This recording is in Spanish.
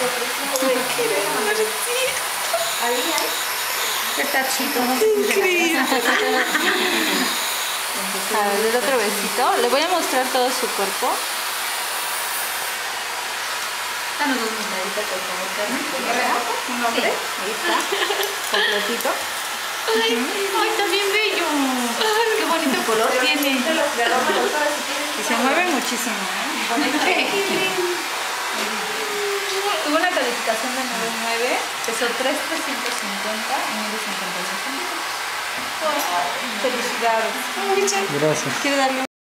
Qué tachito. Increíble. A ver, el otro besito. Le voy a mostrar todo su cuerpo. Danos dos miraditas, por favor, Carmen. ¿Un hombre? Ahí está. Completito. Ay, está bien bello. Qué bonito color tiene. Y se mueve muchísimo, Tuvo una calificación de 9.9, pesó 3,350 y mide 56 centímetros. Felicidades. Gracias. ¿Quiere darle